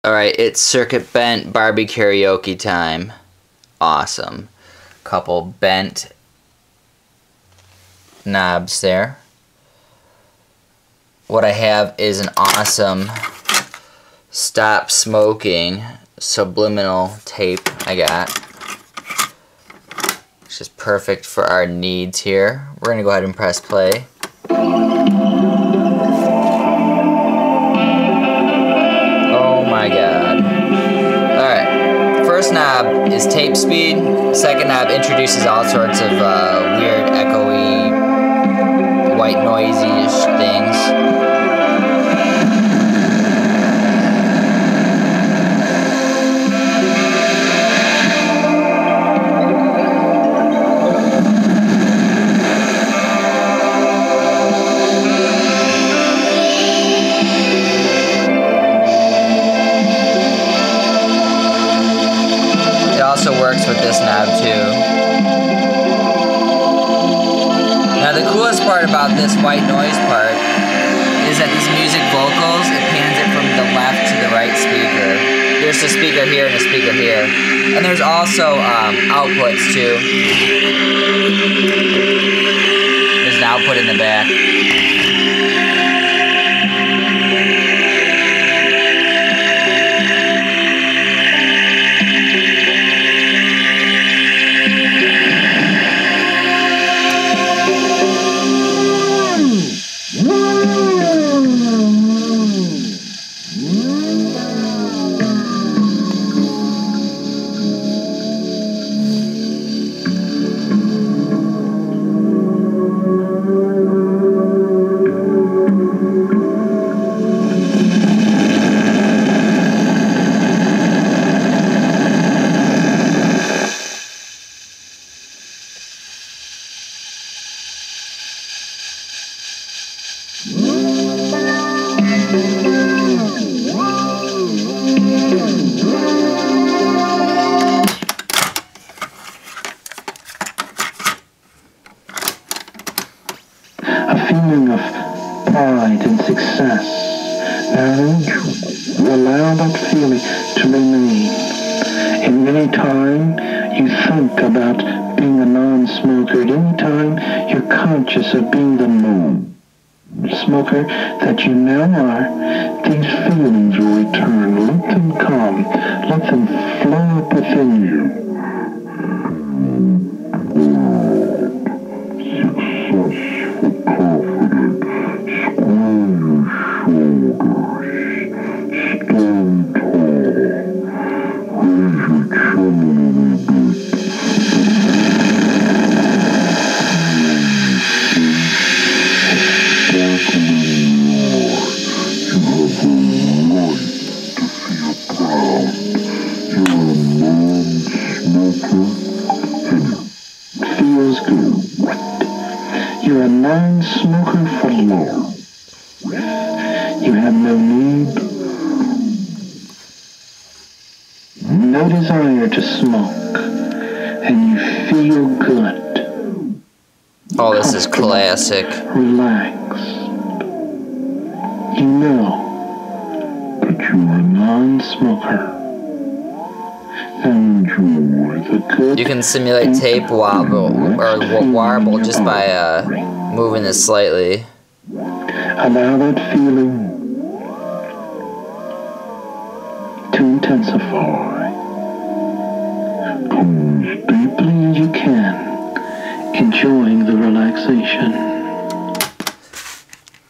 Alright, it's circuit bent Barbie karaoke time. Awesome. Couple bent knobs there. What I have is an awesome stop smoking subliminal tape I got. It's just perfect for our needs here. We're going to go ahead and press play. My God. Alright, first knob is tape speed. Second knob introduces all sorts of weird, echoey, white noisy-ish things. Also works with this knob too. Now the coolest part about this white noise part is that this music vocals, it pans it from the left to the right speaker. There's a speaker here and a speaker here. And there's also outputs too. There's an output in the back. A feeling of pride and success. Now don't you allow that feeling to remain. And any time you think about being a non-smoker, at any time you're conscious of being the smoker that you now are, these feelings will return. Let them come. Let them flow up within you. Feels good. You're a non-smoker for life. You have no need, no desire to smoke, and you feel good. Oh, this is classic. Relaxed. You know that you're a non-smoker. You can simulate tape wobble or warble just by moving this slightly. Allow that feeling to intensify. Go as deeply as you can, enjoying the relaxation.